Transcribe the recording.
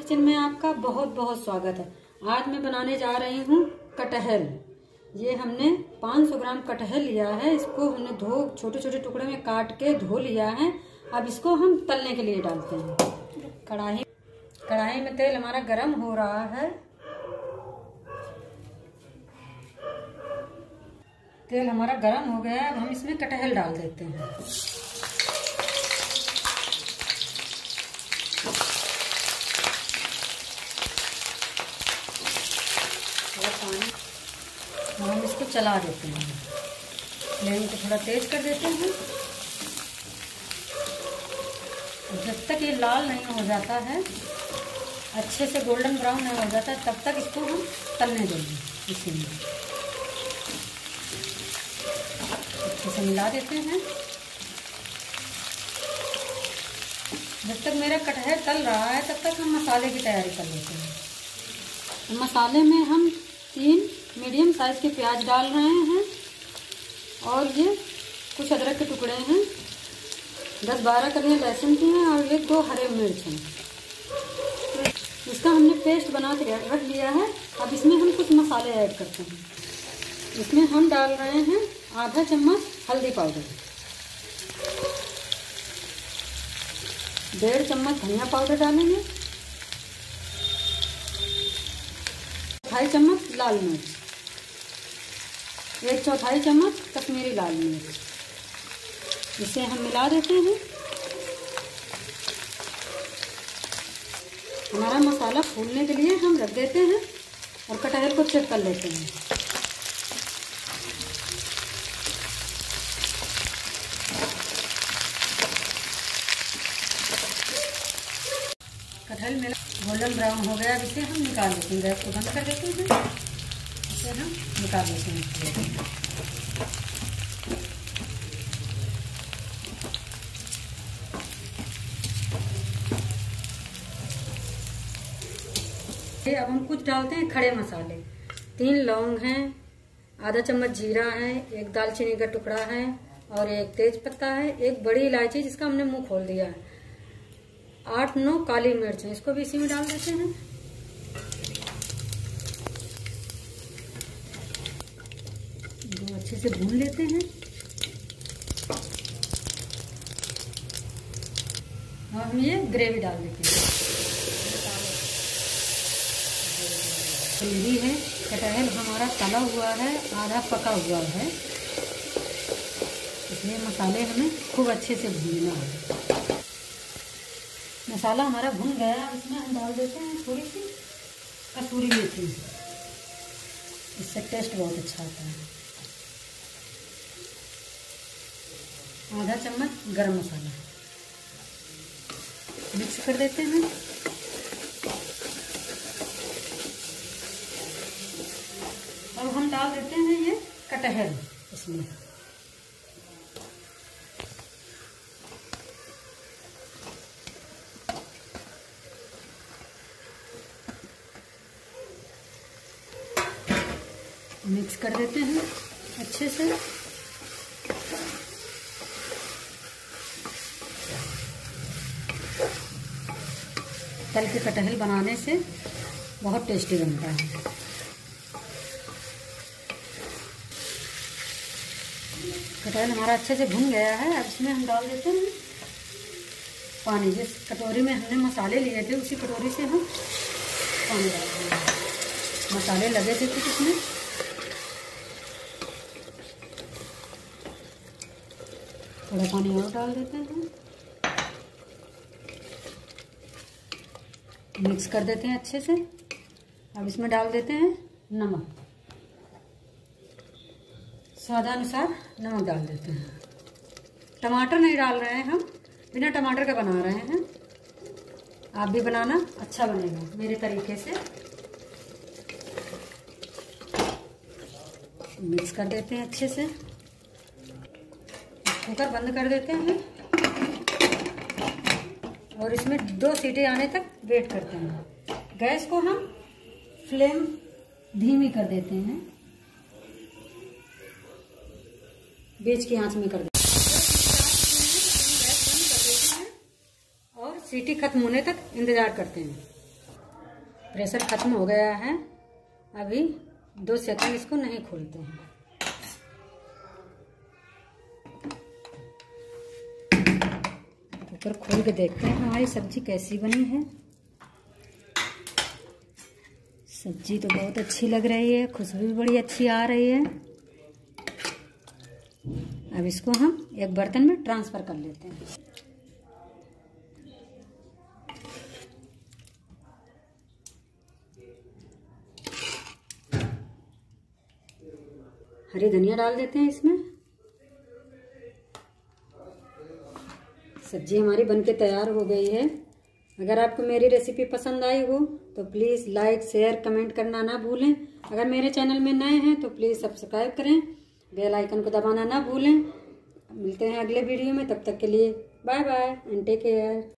Kitchen में आपका बहुत बहुत स्वागत है। आज मैं बनाने जा रही हूँ कटहल। ये हमने 500 ग्राम कटहल लिया है। इसको हमने छोटे छोटे टुकड़े में काट के धो लिया है। अब इसको हम तलने के लिए डालते हैं। कढ़ाई में तेल हमारा गरम हो रहा है। तेल हमारा गरम हो गया है। अब हम इसमें कटहल डाल देते हैं। हम इसको चला देते हैं। फ्लेम को थोड़ा तेज कर देते हैं। जब तक ये लाल नहीं हो जाता है, अच्छे से गोल्डन ब्राउन नहीं हो जाता, तब तक इसको हम तलने देंगे। इसी में अच्छे से मिला देते हैं। जब तक मेरा कटहल तल रहा है, तब तक हम मसाले की तैयारी कर लेते हैं। मसाले में हम 3 मीडियम साइज के प्याज डाल रहे हैं और ये कुछ अदरक के टुकड़े हैं, 10-12 कलियां लहसुन की हैं और ये 2 हरे मिर्च हैं। इसका हमने पेस्ट बना के रख लिया है। अब इसमें हम कुछ मसाले ऐड करते हैं। इसमें हम डाल रहे हैं आधा चम्मच हल्दी पाउडर, 1.5 चम्मच धनिया पाउडर डालेंगे, 1/4 चम्मच लाल मिर्च, 1/4 चम्मच कश्मीरी लाल मिर्च। इसे हम मिला देते हैं। हमारा मसाला फूलने के लिए हम रख देते हैं और कटहल को चेक कर लेते हैं। कटहल मेरा गोल्डन ब्राउन हो गया। अब इसे हम निकाल देते हैं। गैस को बंद कर देते हैं। इसे हम निकाल देते हैं। अब हम कुछ डालते हैं खड़े मसाले। 3 लौंग हैं, आधा चम्मच जीरा है, 1 दालचीनी का टुकड़ा है और 1 तेज पत्ता है, 1 बड़ी इलायची जिसका हमने मुंह खोल दिया है, 8-9 काली मिर्च है। इसको भी इसी में डाल देते हैं। दो अच्छे से भून लेते हैं और हम ये ग्रेवी डाल देते हैं। ग्रेवी है। कटहल हमारा तला हुआ है, आधा पका हुआ है, इसलिए मसाले हमें खूब अच्छे से भूनना है। मसाला हमारा भुन गया। इसमें हम डाल देते हैं थोड़ी सी कसूरी मेथी। इससे टेस्ट बहुत अच्छा आता है। आधा चम्मच गरम मसाला मिक्स कर देते हैं। अब हम डाल देते हैं ये कटहल इसमें। मिक्स कर देते हैं अच्छे से। तल के कटहल बनाने से बहुत टेस्टी बनता है। कटहल हमारा अच्छे से भुन गया है। अब इसमें हम डाल देते हैं पानी। जिस कटोरी में हमने मसाले लिए थे, उसी कटोरी से हम पानी डाल देंगे। मसाले लगे थे कुछ इसमें। थोड़ा पानी और डाल देते हैं। मिक्स कर देते हैं अच्छे से। अब इसमें डाल देते हैं नमक, स्वादानुसार नमक डाल देते हैं। टमाटर नहीं डाल रहे हैं, हम बिना टमाटर का बना रहे हैं। आप भी बनाना, अच्छा बनेगा मेरे तरीके से। मिक्स कर देते हैं अच्छे से। कुकर बंद कर देते हैं और इसमें 2 सीटी आने तक वेट करते हैं। गैस को हम फ्लेम धीमी कर देते हैं, बेच की आंच में कर देते हैं। गैस बंद कर देते हैं और सीटी खत्म होने तक इंतजार करते हैं। प्रेशर खत्म हो गया है। अभी 2 सेकंड इसको नहीं खोलते हैं। कुकर खोल के देखते हैं हमारी सब्जी कैसी बनी है। सब्जी तो बहुत अच्छी लग रही है, खुशबू भी बड़ी अच्छी आ रही है। अब इसको हम एक बर्तन में ट्रांसफर कर लेते हैं। हरी धनिया डाल देते हैं इसमें। सब्जी हमारी बनके तैयार हो गई है। अगर आपको मेरी रेसिपी पसंद आई हो तो प्लीज़ लाइक शेयर कमेंट करना ना भूलें। अगर मेरे चैनल में नए हैं तो प्लीज़ सब्सक्राइब करें, बेल आइकन को दबाना ना भूलें। मिलते हैं अगले वीडियो में, तब तक के लिए bye bye and take care.